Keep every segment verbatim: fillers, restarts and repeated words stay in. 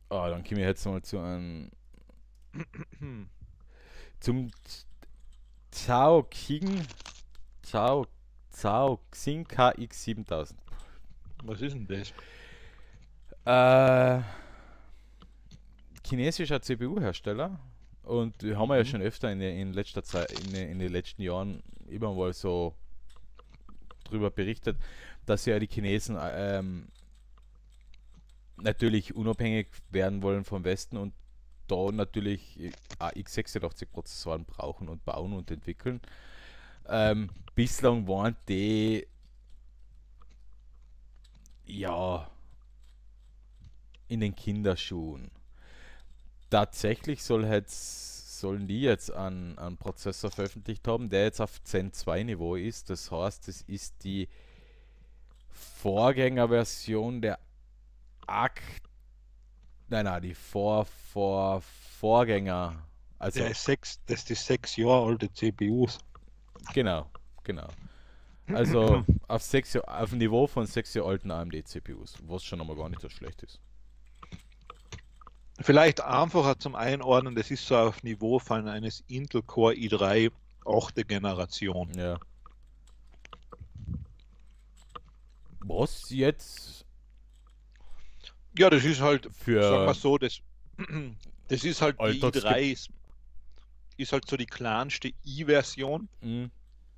Ah, dann komme ich jetzt mal zu einem zum Zhao King Zhao Zhao Xing K X siebentausend. Was ist denn das? Äh, chinesischer C P U-Hersteller. Und die haben wir ja Mhm. schon öfter in, der, in letzter Zeit, in, den- in den letzten Jahren immer mal so drüber berichtet, dass ja die Chinesen ähm, natürlich unabhängig werden wollen vom Westen und da natürlich A x sechsundachtzig Prozessoren brauchen und bauen und entwickeln. Ähm, bislang waren die ja in den Kinderschuhen. Tatsächlich soll jetzt, sollen die jetzt einen, einen Prozessor veröffentlicht haben, der jetzt auf Zen zwei Niveau ist. Das heißt, es ist die Vorgängerversion der Akt. Nein, nein, die Vor, Vor, Vorgänger. Der Also, ist sechs, das ist die sechs Jahre alte C P Us. genau, genau. Also auf, sechs, Jahr- auf dem Niveau von sechs Jahre alten A M D-C P Us, was schon einmal gar nicht so schlecht ist. Vielleicht einfacher zum Einordnen, das ist so auf Niveau von eines Intel Core i drei achte Generation. Ja. Was jetzt Ja, das ist halt, sagen wir für so, das, das ist halt die Alltagsge... i drei, ist, ist halt so die kleinste i-Version. Hm,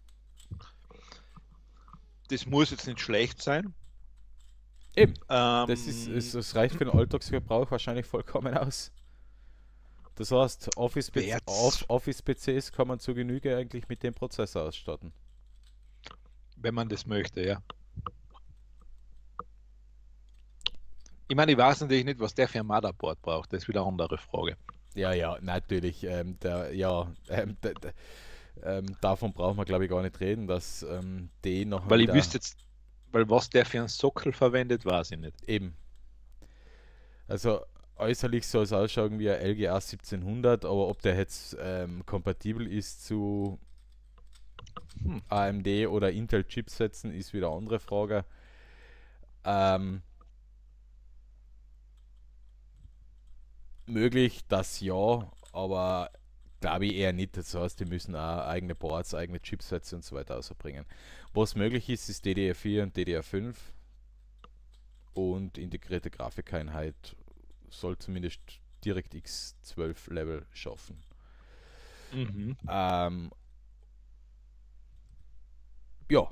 Das muss jetzt nicht schlecht sein. eben. Das ist, ist, Ähm, das reicht für den Alltagsgebrauch wahrscheinlich vollkommen aus. Das heißt, Office-P C, Wär's, Office-P Cs kann man zu Genüge eigentlich mit dem Prozessor ausstatten. wenn man das möchte, ja. Ich meine, ich weiß natürlich nicht, was der für ein Motherboard braucht. Das ist wieder eine andere Frage. Ja, ja, natürlich. Ähm, der, ja, ähm, der, der, ähm, davon brauchen wir, glaube ich, gar nicht reden, dass ähm, die nachher Weil ich wieder wüsste jetzt, weil was der für einen Sockel verwendet, weiß ich nicht. eben. Also äußerlich soll es ausschauen wie ein L G A siebzehnhundert, aber ob der jetzt ähm, kompatibel ist zu Hm. A M D oder Intel Chipsätzen, ist wieder eine andere Frage. Ähm, möglich, das ja, aber glaube ich eher nicht. Das heißt, die müssen auch eigene Boards, eigene Chipsätze und so weiter ausbringen. Was möglich ist, ist D D R vier und D D R fünf und integrierte Grafikeinheit soll zumindest DirectX zwölf Level schaffen. Mhm. Ähm, ja,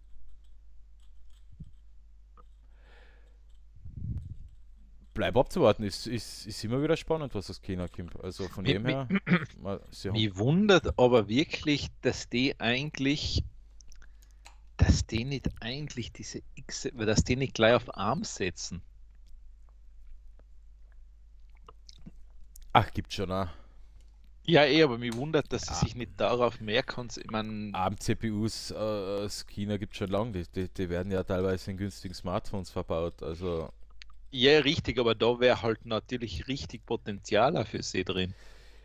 bleib abzuwarten. Ist, ist, ist immer wieder spannend, was aus China kommt. Also von Mich, dem mich, her, mal, sie haben, mich wundert aber wirklich, dass die eigentlich, dass die nicht eigentlich diese X, dass die nicht gleich auf ARM setzen. ach, gibt schon auch Ja, eh, aber mich wundert, dass sie ja, sich nicht darauf mehr konzentrieren. Ich meine, A R M-C P Us äh, aus China gibt es schon lange. Die, die, die werden ja teilweise in günstigen Smartphones verbaut. Also, ja, richtig, aber da wäre halt natürlich richtig Potenzial auch für sie drin.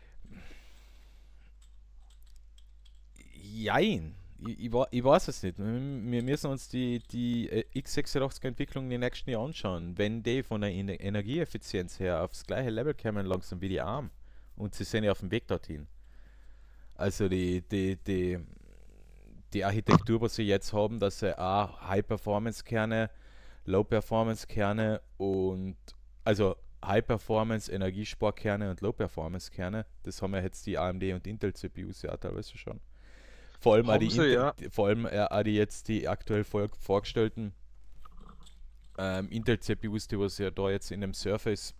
jein. Ich, ich, wa- ich weiß es nicht. Wir wir müssen uns die, die äh, x sechsundachtzig-Entwicklung in den nächsten Jahren anschauen. Wenn die von der Ener- Energieeffizienz her aufs gleiche Level kommen, langsam wie die A R M. Und sie sind ja auf dem Weg dorthin. Also die, die, die, die Architektur, was sie jetzt haben, dass sie auch High-Performance-Kerne, Low-Performance-Kerne und also High-Performance, Energiesparkerne und Low-Performance-Kerne, das haben ja jetzt die A M D und Intel-C P Us ja teilweise schon. Vor allem auch Haben die, sie Intel, ja. vor allem auch die jetzt die aktuell vor, vorgestellten ähm, Intel-C P Us, die was ja da jetzt in dem Surface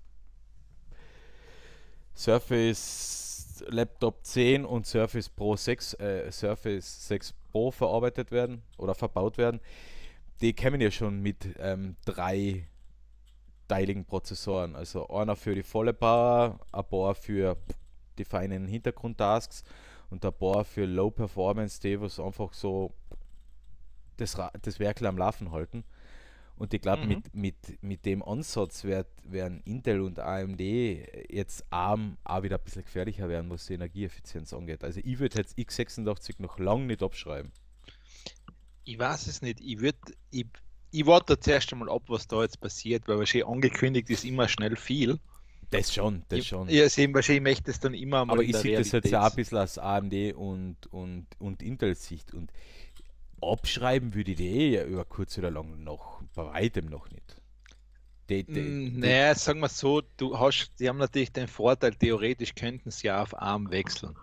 Surface Laptop zehn und Surface Pro sechs, äh, Surface sechs Pro verarbeitet werden oder verbaut werden, die kämen ja schon mit ähm, drei teiligen Prozessoren. Also einer für die volle Power, ein paar für die feinen Hintergrundtasks und ein paar für Low Performance, die was einfach so das, das Werkel am Laufen halten. Und ich glaube, Mhm. mit, mit, mit dem Ansatz wird, werden Intel und A M D jetzt ARM auch wieder ein bisschen gefährlicher werden, was die Energieeffizienz angeht. Also ich würde jetzt x sechsundachtzig noch lange nicht abschreiben. Ich weiß es nicht. Ich würde, ich, ich warte zuerst einmal ab, was da jetzt passiert, weil wahrscheinlich angekündigt ist immer schnell viel. Das schon, das Ich, schon. ja, sehen wahrscheinlich möchte es dann immer mal Aber in ich der sehe das jetzt ja auch ein Realität. bisschen aus A M D und, und, und Intel-Sicht. Und abschreiben würde ich die eh ja über kurz oder lang noch, bei weitem noch nicht. Die, die, Mm, die, Naja, sagen wir so, du hast, die haben natürlich den Vorteil, theoretisch könnten sie ja auf ARM wechseln.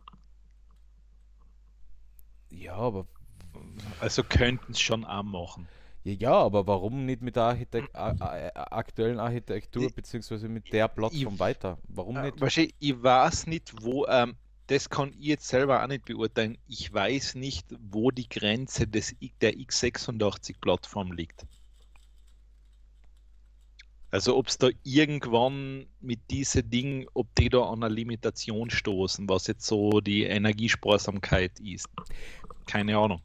ja, aber Also könnten es schon ARM machen. ja, ja, aber warum nicht mit der Architekt, a, a, a, aktuellen Architektur Ich, beziehungsweise mit der ich, Plattform weiter? Warum äh, nicht? wahrscheinlich, ich weiß nicht, wo, ähm, das kann ich jetzt selber auch nicht beurteilen. Ich weiß nicht, wo die Grenze des, I- der x sechsundachtzig-Plattform liegt. Also ob es da irgendwann mit diesen Dingen, ob die da an eine Limitation stoßen, was jetzt so die Energiesparsamkeit ist. Keine Ahnung.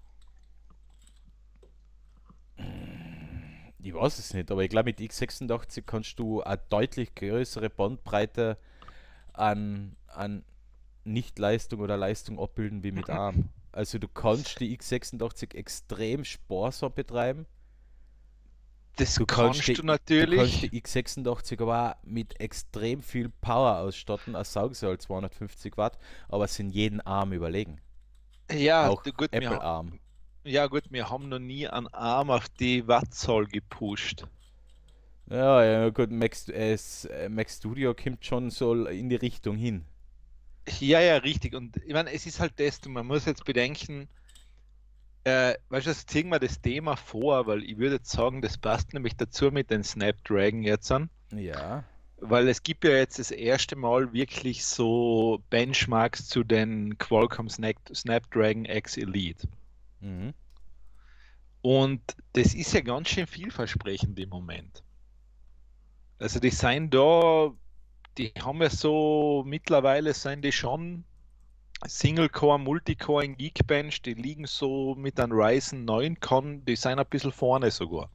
Ich weiß es nicht, aber ich glaube, mit x sechsundachtzig kannst du eine deutlich größere Bandbreite an, an Nicht-Leistung oder Leistung abbilden wie mit ARM. Also du kannst die x sechsundachtzig extrem sparsam betreiben. Das Du kannst kannst die, du du kannst natürlich. die x sechsundachtzig aber auch mit extrem viel Power ausstatten. Eine Saugesal zweihundertfünfzig Watt, aber sind jeden ARM überlegen. Ja, Auch du- gut, wir, Apple ha- ARM. ja gut, wir haben noch nie einen Arm auf die Wattzahl gepusht. Ja, ja, gut, Mac, es, äh, Mac Studio kommt schon so in die Richtung hin. Ja, ja, richtig. Und ich meine, es ist halt das, du, man muss jetzt bedenken, äh, weißt du, jetzt ziehen wir das Thema vor, weil ich würde jetzt sagen, das passt nämlich dazu mit den Snapdragon jetzt an, Ja. weil es gibt ja jetzt das erste Mal wirklich so Benchmarks zu den Qualcomm Snap Snapdragon X Elite. Mhm. Und das ist ja ganz schön vielversprechend im Moment. Also die sind da, die haben ja so, mittlerweile sind die schon Single-Core, Multicore in Geekbench, die liegen so mit einem Ryzen neun, kann, die sind ein bisschen vorne sogar.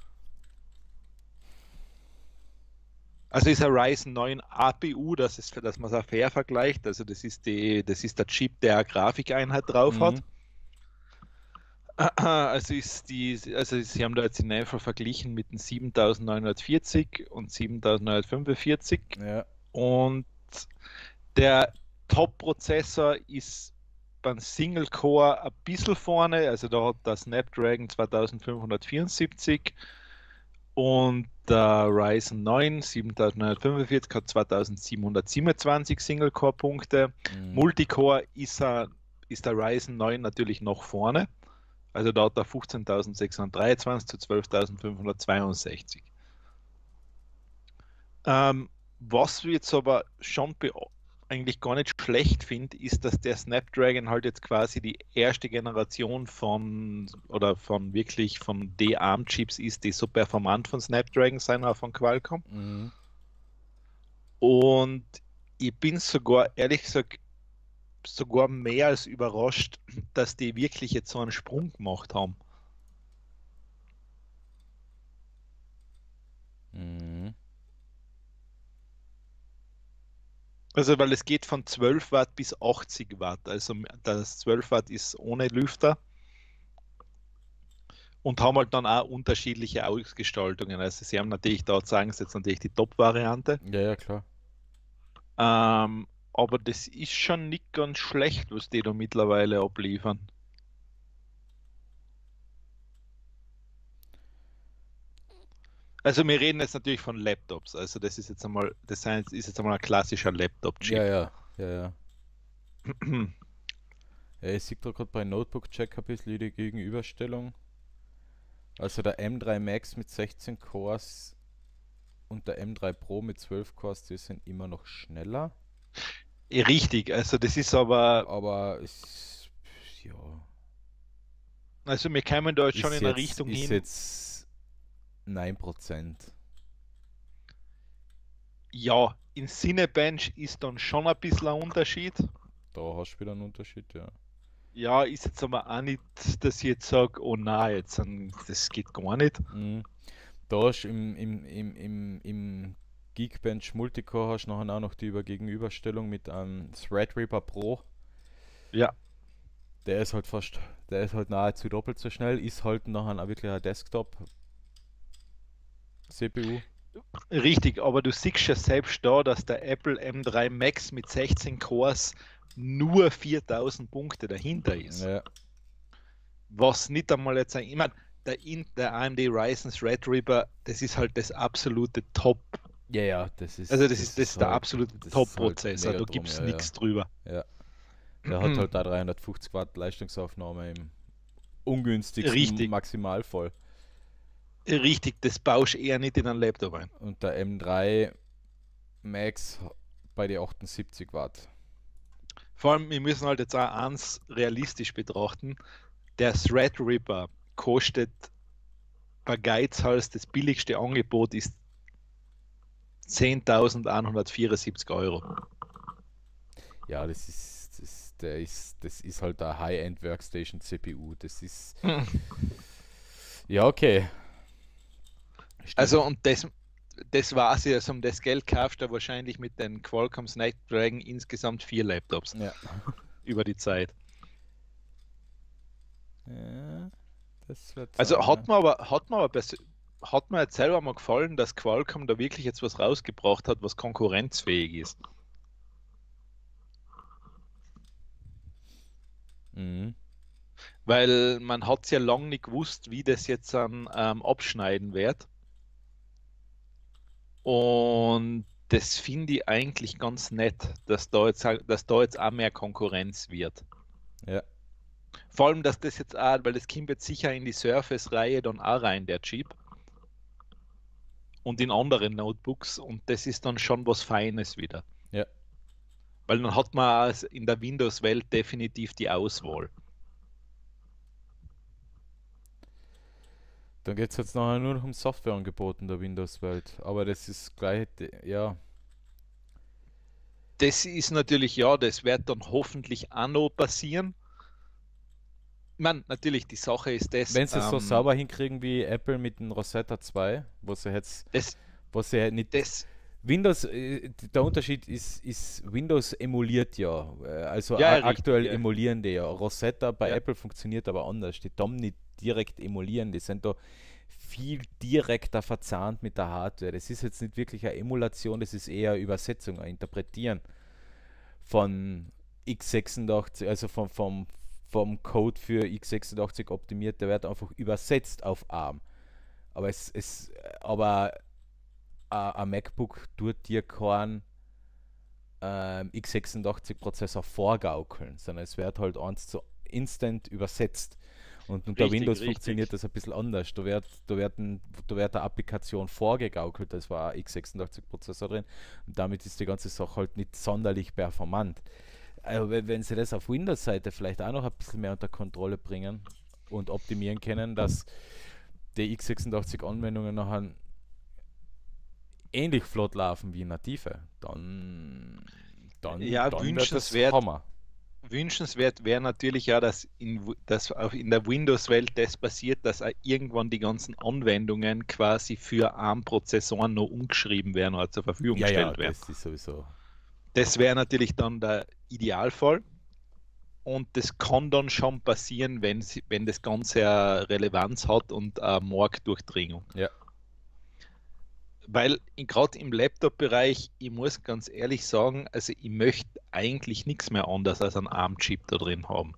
Also ist ein Ryzen neun A P U, das ist, dass man es auch fair vergleicht, also das ist die, das ist der Chip, der eine Grafikeinheit drauf hat. Mhm. Also ist die, also sie haben da jetzt in einfach verglichen mit den siebentausendneunhundertvierzig und siebentausendneunhundertfünfundvierzig Ja. und der Top-Prozessor ist beim Single Core ein bisschen vorne, also da hat der Snapdragon zweitausendfünfhundertvierundsiebzig und der Ryzen neun siebentausendneunhundertfünfundvierzig hat zweitausendsiebenhundertsiebenundzwanzig Single Core Punkte. Mhm. Multicore ist, er, ist der Ryzen neun natürlich noch vorne. Also da hat er fünfzehntausendsechshundertdreiundzwanzig zu zwölftausendfünfhundertzweiundsechzig. Ähm, was wir jetzt aber schon eigentlich gar nicht schlecht finde, ist, dass der Snapdragon halt jetzt quasi die erste Generation von oder von wirklich von D-ARM-Chips ist, die so performant von Snapdragon sein, auch von Qualcomm. Mhm. Und ich bin sogar, ehrlich gesagt, sogar mehr als überrascht, dass die wirklich jetzt so einen Sprung gemacht haben. Mhm. Also, weil es geht von zwölf Watt bis achtzig Watt. Also, das zwölf Watt ist ohne Lüfter und haben halt dann auch unterschiedliche Ausgestaltungen. Also, sie haben natürlich, da sagen sie jetzt natürlich die Top-Variante. Ja, ja, klar. Ähm, aber das ist schon nicht ganz schlecht, was die da mittlerweile abliefern. Also, wir reden jetzt natürlich von Laptops. Also, das ist jetzt einmal, das ist jetzt einmal ein klassischer Ja, Laptop-Chip. ja, ja, ja. Ja, ich sehe da gerade bei Notebook-Check ein bisschen die Gegenüberstellung. Also der M drei Max mit sechzehn Cores und der M drei Pro mit zwölf Cores, die sind immer noch schneller. Richtig, also das ist aber, Aber es, ja, also wir kommen da jetzt schon ist in eine jetzt, Richtung ist hin. jetzt neun Prozent. Ja, in Cinebench ist dann schon ein bisschen ein Unterschied. Da hast du wieder einen Unterschied, ja. Ja, ist jetzt aber auch nicht, dass ich jetzt sage, oh nein, jetzt, ähm, das geht gar nicht. Mhm. Da hast du im, im, im, im, im Geekbench Multicore hast du nachher auch noch die Über Gegenüberstellung mit einem Threadripper Pro. Ja, Der ist halt fast, der ist halt nahezu doppelt so schnell, ist halt nachher auch wirklich ein Desktop-C P U. Richtig, aber du siehst ja selbst da, dass der Apple M drei Max mit sechzehn Cores nur viertausend Punkte dahinter ist. Ja. Was nicht einmal jetzt ein, ich meine, der, In- der A M D Ryzen Threadripper, das ist halt das absolute Top. Ja, ja, das ist. Also das ist, das ist der halt- absolute das ist Top-Prozessor, halt da mega gibt es drum, ja, nichts drüber. Ja. Der hat halt da dreihundertfünfzig Watt Leistungsaufnahme im ungünstigsten Richtig. Maximalfall. Richtig, das baust du eher nicht in einen Laptop ein. Und der M drei Max bei die achtundsiebzig Watt. Vor allem, wir müssen halt jetzt auch eins realistisch betrachten. Der Threadripper kostet bei Geizhals, das billigste Angebot ist zehntausendeinhundertvierundsiebzig Euro. Ja, das ist, das, der ist, das ist halt der High-End Workstation C P U. Das ist. Ja, okay. Stimmt. Also, und das, das war es, also um das Geld kaufst du wahrscheinlich mit den Qualcomm Snapdragon insgesamt vier Laptops Ja. über die Zeit. Ja, das wird Also sein, hat ja. mir aber, hat mir aber pers- hat mir jetzt selber mal gefallen, dass Qualcomm da wirklich jetzt was rausgebracht hat, was konkurrenzfähig ist. Mhm. Weil man hat es ja lange nicht gewusst, wie das jetzt dann ähm, abschneiden wird. Und das finde ich eigentlich ganz nett, dass da jetzt, dass da jetzt auch mehr Konkurrenz wird. Ja. Vor allem, dass das jetzt auch, weil das kommt jetzt sicher in die Surface-Reihe dann auch rein, der Chip. Und in anderen Notebooks. Und das ist dann schon was Feines wieder. Ja. Weil dann hat man auch in der Windows-Welt definitiv die Auswahl. Dann geht es jetzt nachher nur noch um Softwareangeboten der Windows-Welt. Aber das ist gleich, ja. Das ist natürlich, ja, das wird dann hoffentlich auch noch passieren. Ich meine, natürlich, die Sache ist das. Wenn sie es so ähm, sauber hinkriegen wie Apple mit dem Rosetta zwei, wo sie jetzt, das, wo sie halt nicht. das, Windows, äh, der Unterschied ist, ist, Windows emuliert ja. äh, Also Ja, a- richtig, aktuell ja. emulieren die ja. Rosetta bei Ja. Apple funktioniert aber anders. Die DOM nicht direkt emulieren, die sind da viel direkter verzahnt mit der Hardware. Das ist jetzt nicht wirklich eine Emulation, das ist eher eine Übersetzung, ein Interpretieren von x sechsundachtzig, also vom, vom, vom Code für x sechsundachtzig optimiert, der wird einfach übersetzt auf ARM. Aber es, es aber a- ein MacBook tut dir keinen ähm, x sechsundachtzig Prozessor vorgaukeln, sondern es wird halt eins zu instant übersetzt. Und unter Richtig, Windows richtig. funktioniert das ein bisschen anders. Da wird, da wird, ein, da wird eine Applikation vorgegaukelt, das war ein x sechsundachtzig Prozessor drin. Und damit ist die ganze Sache halt nicht sonderlich performant. Also wenn, wenn sie das auf Windows-Seite vielleicht auch noch ein bisschen mehr unter Kontrolle bringen und optimieren können, dass die x sechsundachtzig Anwendungen nachher ähnlich flott laufen wie native, dann, dann, Ja, dann wird das wünschenswert. Hammer. Wünschenswert wäre natürlich ja, dass in, Wi- dass auch in der Windows-Welt das passiert, dass auch irgendwann die ganzen Anwendungen quasi für ARM-Prozessoren noch umgeschrieben werden oder zur Verfügung Ja, ja, gestellt werden. das ist sowieso. Das wäre natürlich dann der Idealfall. Und das kann dann schon passieren, wenn, sie, wenn das Ganze eine Relevanz hat und eine Marktdurchdringung. Ja. Weil gerade im Laptop-Bereich, ich muss ganz ehrlich sagen, also ich möchte eigentlich nichts mehr anders als einen ARM-Chip da drin haben.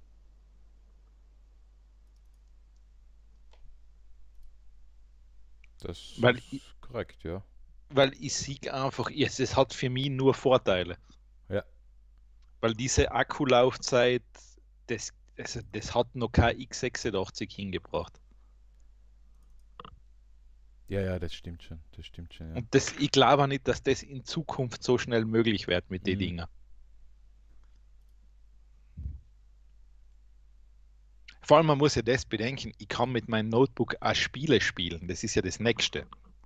Das Weil ist ich- korrekt, ja. Weil ich sehe einfach, es, es hat für mich nur Vorteile. Ja. Weil diese Akkulaufzeit, das, also das hat noch kein x sechsundachtzig hingebracht. Ja, ja, das stimmt schon. Das stimmt schon, ja. Und das, ich glaube auch nicht, dass das in Zukunft so schnell möglich wird mit den Mhm. Dingen. Vor allem, man muss ja das bedenken, ich kann mit meinem Notebook auch Spiele spielen. Das ist ja das Nächste.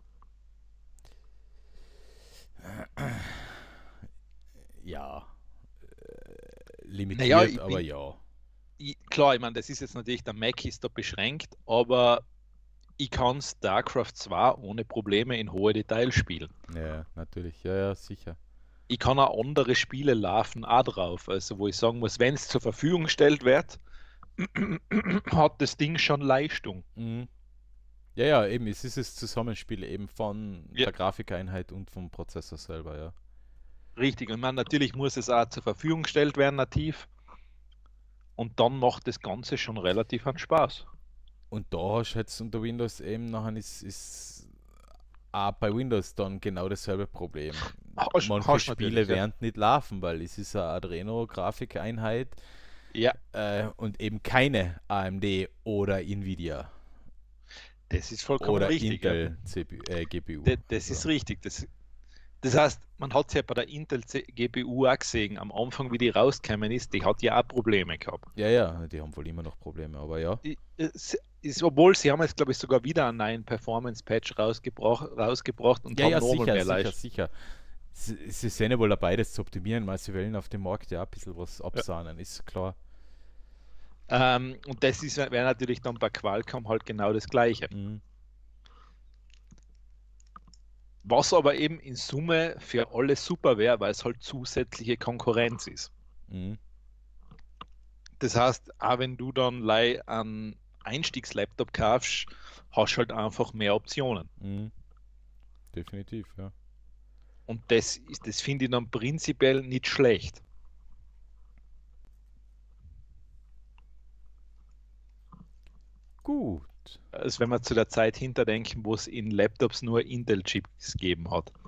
Ja. Äh, limitiert, Naja, ich aber bin- ja. Ich, klar, ich meine, das ist jetzt natürlich, der Mac ist da beschränkt, aber ich kann StarCraft zwei ohne Probleme in hohe Details spielen. Ja, natürlich. Ja, ja, sicher. Ich kann auch andere Spiele laufen auch drauf. Also wo ich sagen muss, wenn es zur Verfügung gestellt wird, hat das Ding schon Leistung. Mhm. Ja, ja, eben, es ist das Zusammenspiel eben von Ja, der Grafikeinheit und vom Prozessor selber, ja. richtig. Und man natürlich muss es auch zur Verfügung gestellt werden, nativ. Und dann macht das Ganze schon relativ an Spaß. Und da hast du jetzt unter Windows eben nachher ist, ist auch bei Windows dann genau dasselbe Problem. Hast, Manche hast natürlich, Spiele ja. werden nicht laufen, weil es ist eine Adreno-Grafikeinheit Ja, äh, und eben keine A M D oder Nvidia das ist vollkommen oder richtig, ja. Intel C P U, äh, G P U. Das, das ist Also, richtig. Das, das heißt, man hat es ja bei der Intel C- G P U auch gesehen, am Anfang, wie die rausgekommen ist, die hat ja auch Probleme gehabt. ja, ja, die haben wohl immer noch Probleme, aber ja. I- Es ist, obwohl sie haben jetzt, glaube ich, sogar wieder einen neuen Performance-Patch rausgebracht, rausgebracht und Ja, haben ja, nochmal sicher, mehr sicher, Leistung. sicher. Sie, sie sind ja wohl dabei, das zu optimieren, weil sie wollen auf dem Markt ja ein bisschen was Ja. absahnen, ist klar. Ähm, und das ist, wäre natürlich dann bei Qualcomm halt genau das Gleiche. Mhm. Was aber eben in Summe für alle super wäre, weil es halt zusätzliche Konkurrenz ist. Mhm. Das heißt, auch wenn du dann lei einen Einstiegslaptop kaufst, hast du halt einfach mehr Optionen. Mhm. Definitiv, ja. Und das ist, das finde ich dann prinzipiell nicht schlecht. Gut. Also wenn wir zu der Zeit hinterdenken, wo es in Laptops nur Intel-Chips gegeben hat.